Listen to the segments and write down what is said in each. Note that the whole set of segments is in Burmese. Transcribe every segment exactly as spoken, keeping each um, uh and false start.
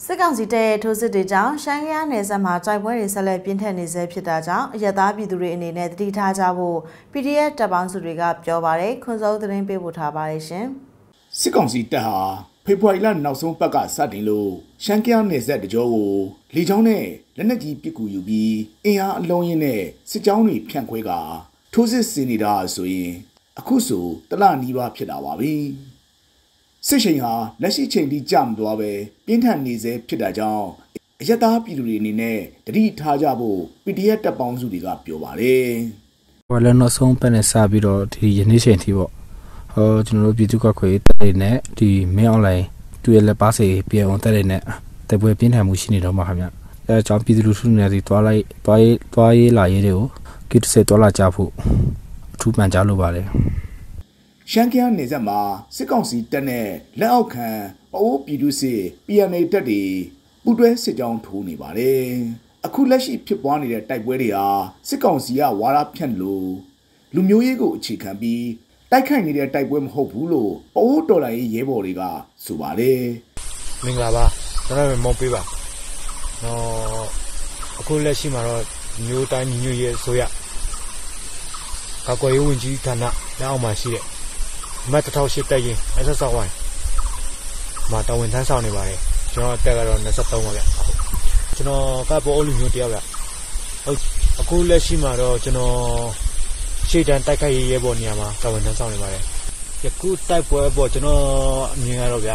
စစ်ကောင်စီတပ်ရဲ့ထိုးစစ်တွေကြောင့်ရှမ်းကယားနယ်စပ်မှာတိုက်ပွဲတွေဆက်လက်ပြင်းထန်နေဆဲဖြစ်တာကြောင့်အရက်သားပြည်သူတွေအနေနဲ့တတိထားကြဖို့ P D F တပ်ပေါင်းစုတွေကပြောပါတယ်ခွန်စောသတင်းပေးပို့ထားပါတယ်ရှင်စစ်ကောင်စီတပ်ဟာဖေဖော်ဝါရီလနောက်ဆုံးပတ်ကစတင်လို့ရှမ်းကယားနယ်စပ်တကြောကိုလေကြောင်းနဲ့လက်နက်ကြီးပစ်ကူယူပြီးအင်အားအလုံးရင်းနဲ့စစ်ကြောင်းတွေဖြန့်ခွဲကာထိုးစစ်ဆင်နေတာဆိုရင်အခုဆိုတလနီးပါးဖြစ်တာပါပဲစစ်ချိန်ဟာလက်ရှိချိန်ထိကြမသွားပဲပြင်းထန်နေစေဖြစ်တာကြောင့်အရက်သားပြည်သူတွေအနေနဲ့တတိထားကြဖို့ P D F တပ်ပေါင်းစုတွေကပြောပါတယ်။ဟိုလည်းနောက်ဆုံးပတ်နဲ့စပြီးတော့ဒီယနေ့ချိန်ထိပေါ့ဟောကျွန်တော်တို့ပြည်သူ့ကခွေတက်တွေနဲ့ဒီမင်းအွန်လိုင်းတွေ့လက်ပါစေပြေအောင်တက်တွေနဲ့တပွဲပြင်းထန်မှုရှိနေတော့မှာခင်ဗျ။အဲအကြောင်းပြည်သူလူထုတွေဒီတွားလိုက်တွားရေးတွားရေးလာရေးတွေကိုကိတ္တစေတွားလာကြဖို့အထူးပန်ကြားလိုပါတယ်။ရှမ်းကယားနယ်စပ်မှာစစ်ကောင်စီတပ်နဲ့လက်အောက်ခံပအိုးပြည်သူစစ် P N A တပ်တွေပူးတွဲစစ်ကြောင်းထိုးနေပါတယ်။အခုလက်ရှိဖြစ်ပွားနေတဲ့တိုက်ပွဲတွေဟာစစ်ကောင်စီကဝါဒဖြန့်လို့လူမျိုးရေးကိုအခြေခံပြီးတိုက်ခိုက်နေတဲ့တိုက်ပွဲမဟုတ်ဘူးလို့ပအိုးတော်လိုင်းရဲဘော်တွေကဆိုပါတယ်။မင်္ဂလာပါကျွန်တော်မောင်ပေးပါ။နော်အခုလက်ရှိမှာတော့မျိုးတိုင်းမျိုးရေးဆိုရကာကွယ်ရေးဝန်ကြီးဌာနလက်အောက်မှာရှိတဲ့မတ်တစ်ထောင်ရှစ်တက်ရင် S S R မှာတာဝန်ထမ်းဆောင်နေပါတယ်ကျွန်တော်တက်ကတော့နှစ်သုံးပါဗျကျွန်တော်ကပေါ်အလူမျိုးတယောက်ဗျဟုတ်အခုလက်ရှိမှာတော့ကျွန်တော်ရှေ့တန်းတိုက်ခိုက်ရေးရဲဘော်နေရာမှာတာဝန်ထမ်းဆောင်နေပါတယ်ယခုတိုက်ပွဲပေါ်ကျွန်တော်အမြင်ရတော့ဗျ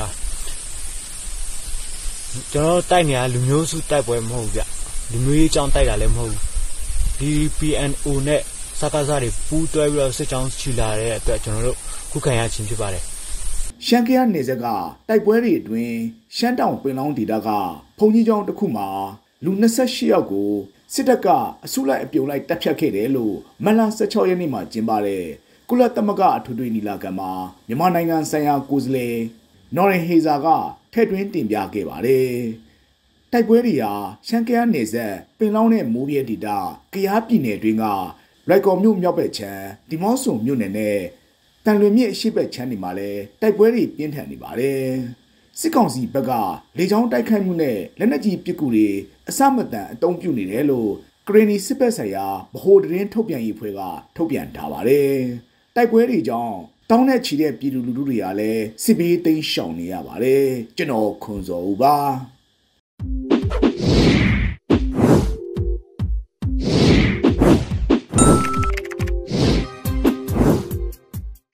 ကျွန်တော်တိုက်နေရလူမျိုးစုတိုက်ပွဲမဟုတ်ဗျလူမျိုးရေးအကြောင်းတိုက်တာလည်းမဟုတ်ဘူးဒီ P N O နဲ့စကားစားတွေပူးတွဲပြီးတော့စစ်ကြောင်းချီလာတဲ့အတွက်ကျွန်တော်တို့ခုခံရခြင်းဖြစ်ပါတယ်ရှမ်းကယားနယ်စပ်ကတိုက်ပွဲတွေအတွင်းရှမ်းတောင်ပင်လောင်းဒေသကဘုံကြီးကျောင်းတစ်ခုမှာလူ၂၈ယောက်ကိုစစ်တပ်ကအစုလိုက်အပြုံလိုက်တပ်ဖြတ်ခဲ့တယ်လို့မတ်လ၁၆ရက်နေ့မှာကျင်းပတဲ့ကုလသမဂ္ဂအထွေထွေညီလာခံမှာမြန်မာနိုင်ငံဆိုင်ရာကိုယ်စားလှယ်နော်ရင်ဟေဇာကထည့်သွင်းတင်ပြခဲ့ပါတယ်တိုက်ပွဲတွေဟာရှမ်းကယားနယ်စပ်ပင်လောင်းနဲ့မိုးပြဲဒေသကယားပြည်နယ်တွင်းကရိုက်ကော်မြို့မြောက်ဘက်ခြမ်းဒီမော့ဆုံမြို့နယ်နဲ့တန်လွင်မြစ်အရှိတ်ချမ်းဒီမှာလဲတိုက်ပွဲတွေပြင်းထန်နေပါတယ်စစ်ကောင်စီဘက်ကလေကြောင်းတိုက်ခိုက်မှုနဲ့လက်နက်ကြီးပစ်ကူတွေအစမတန်အုံပြုနေတယ်လို့ကရင်နီစစ်ဘက်ဆိုင်ရာဗဟိုသတင်းထုတ်ပြန်ရေးဖွဲ့ကထုတ်ပြန်ထားပါတယ်တိုက်ပွဲတွေကြောင့်တောင်းနဲ့ချီတဲ့ပြည်သူလူထုတွေကလည်းစစ်ဘေးတိမ်းရှောင်နေရပါတယ်ကျွန်တော်ခွန်စောဦးပါ